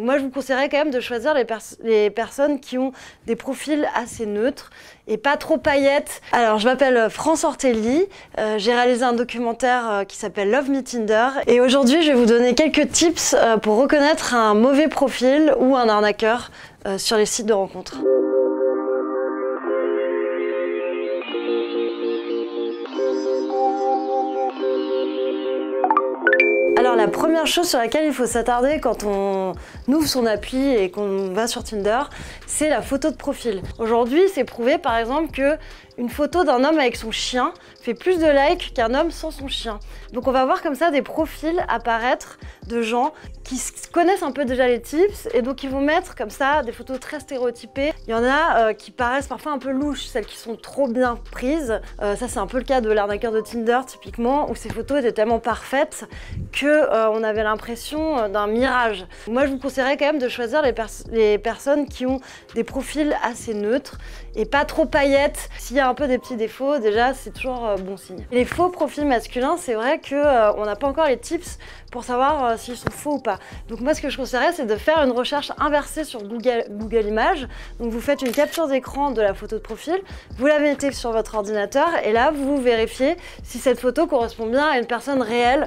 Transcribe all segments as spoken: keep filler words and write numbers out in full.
Moi, je vous conseillerais quand même de choisir les, pers les personnes qui ont des profils assez neutres et pas trop paillettes. Alors, je m'appelle France Ortelli, euh, j'ai réalisé un documentaire euh, qui s'appelle Love Me Tinder et aujourd'hui, je vais vous donner quelques tips euh, pour reconnaître un mauvais profil ou un arnaqueur euh, sur les sites de rencontres. Alors la première chose sur laquelle il faut s'attarder quand on ouvre son appli et qu'on va sur Tinder, c'est la photo de profil. Aujourd'hui, c'est prouvé par exemple que une photo d'un homme avec son chien fait plus de likes qu'un homme sans son chien. Donc on va voir comme ça des profils apparaître de gens qui connaissent un peu déjà les tips et donc ils vont mettre comme ça des photos très stéréotypées. Il y en a euh, qui paraissent parfois un peu louches, celles qui sont trop bien prises. Euh, ça c'est un peu le cas de l'arnaqueur de Tinder typiquement, où ces photos étaient tellement parfaites que euh, on avait l'impression d'un mirage. Moi je vous conseillerais quand même de choisir les, pers les personnes qui ont des profils assez neutres et pas trop paillettes. S'il y a un peu des petits défauts, déjà c'est toujours euh, bon signe. Les faux profils masculins, c'est vrai qu'on euh, n'a pas encore les tips pour savoir euh, s'ils sont faux ou pas. Donc moi ce que je conseillerais, c'est de faire une recherche inversée sur Google, Google Images. Donc vous faites une capture d'écran de la photo de profil, vous la mettez sur votre ordinateur et là vous vérifiez si cette photo correspond bien à une personne réelle.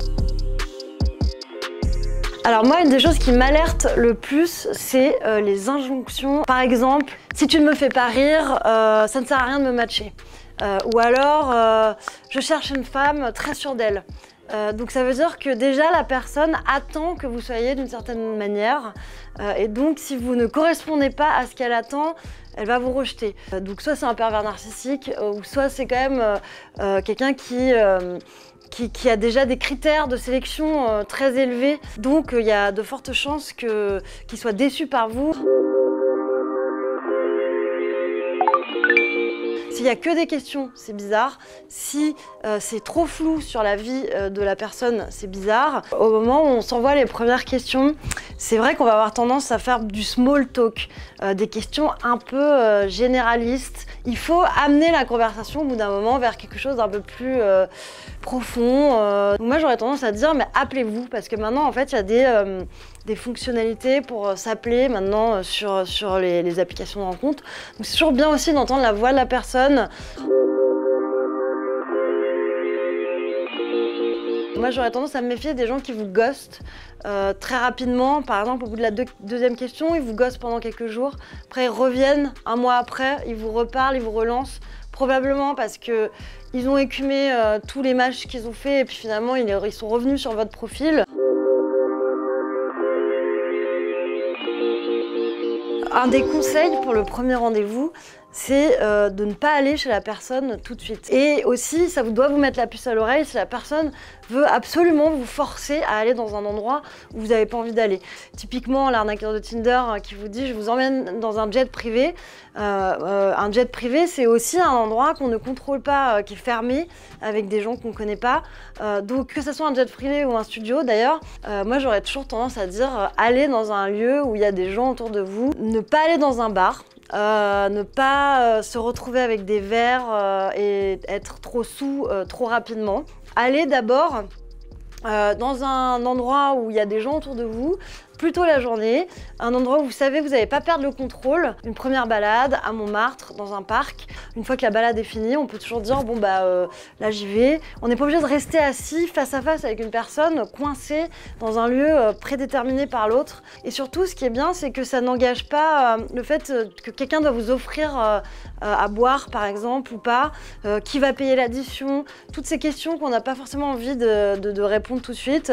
Alors moi, une des choses qui m'alerte le plus, c'est euh, les injonctions. Par exemple, si tu ne me fais pas rire, euh, ça ne sert à rien de me matcher. Euh, ou alors, euh, je cherche une femme très sûre d'elle. Euh, donc ça veut dire que déjà la personne attend que vous soyez d'une certaine manière. Euh, et donc si vous ne correspondez pas à ce qu'elle attend, elle va vous rejeter. Euh, donc soit c'est un pervers narcissique, euh, ou soit c'est quand même euh, euh, quelqu'un qui... Euh, Qui, qui a déjà des critères de sélection euh, très élevés. Donc il euh, y a de fortes chances que, qu'il soit déçu par vous. S'il n'y a que des questions, c'est bizarre. Si euh, c'est trop flou sur la vie euh, de la personne, c'est bizarre. Au moment où on s'envoie les premières questions, c'est vrai qu'on va avoir tendance à faire du small talk, euh, des questions un peu euh, généralistes. Il faut amener la conversation au bout d'un moment vers quelque chose d'un peu plus euh, profond. Euh. Moi, j'aurais tendance à dire, mais appelez-vous, parce que maintenant, en fait, il y a des, euh, des fonctionnalités pour euh, s'appeler maintenant euh, sur, sur les, les applications de rencontre. Donc, c'est toujours bien aussi d'entendre la voix de la personne. Moi, j'aurais tendance à me méfier des gens qui vous ghostent euh, très rapidement. Par exemple, au bout de la deux, deuxième question, ils vous ghostent pendant quelques jours. Après, ils reviennent un mois après, ils vous reparlent, ils vous relancent. Probablement parce qu'ils ont écumé euh, tous les matchs qu'ils ont fait et puis finalement, ils, ils sont revenus sur votre profil. Un des conseils pour le premier rendez-vous, c'est euh, de ne pas aller chez la personne tout de suite. Et aussi, ça vous doit vous mettre la puce à l'oreille si la personne veut absolument vous forcer à aller dans un endroit où vous n'avez pas envie d'aller. Typiquement, l'arnaqueur de Tinder euh, qui vous dit « je vous emmène dans un jet privé euh, ». Euh, un jet privé, c'est aussi un endroit qu'on ne contrôle pas, euh, qui est fermé, avec des gens qu'on ne connaît pas. Euh, donc que ce soit un jet privé ou un studio, d'ailleurs, euh, moi j'aurais toujours tendance à dire euh, « allez dans un lieu où il y a des gens autour de vous ». Ne pas aller dans un bar. Euh, ne pas euh, se retrouver avec des verres euh, et être trop sous euh, trop rapidement. Allez d'abord euh, dans un endroit où il y a des gens autour de vous, plutôt la journée, un endroit où vous savez que vous n'allez pas perdre le contrôle. Une première balade à Montmartre, dans un parc. Une fois que la balade est finie, on peut toujours dire bon bah euh, là j'y vais. On n'est pas obligé de rester assis face à face avec une personne coincée dans un lieu euh, prédéterminé par l'autre. Et surtout, ce qui est bien, c'est que ça n'engage pas euh, le fait euh, que quelqu'un doit vous offrir euh, euh, à boire par exemple ou pas, euh, qui va payer l'addition, toutes ces questions qu'on n'a pas forcément envie de, de, de répondre tout de suite.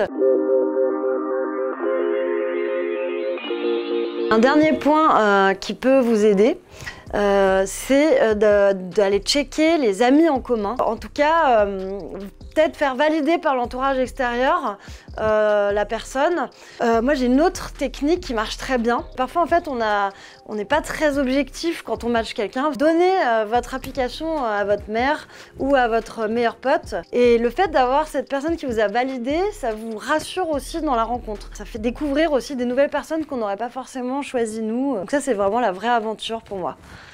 Un dernier point euh, qui peut vous aider, euh, c'est euh, d'aller checker les amis en commun. En tout cas, euh, peut-être faire valider par l'entourage extérieur euh, la personne. Euh, moi, j'ai une autre technique qui marche très bien. Parfois, en fait, on a, on n'est pas très objectif quand on matche quelqu'un. Donnez euh, votre application à votre mère ou à votre meilleur pote. Et le fait d'avoir cette personne qui vous a validé, ça vous rassure aussi dans la rencontre. Ça fait découvrir aussi des nouvelles personnes qu'on n'aurait pas forcément choisies nous. Donc ça, c'est vraiment la vraie aventure pour moi.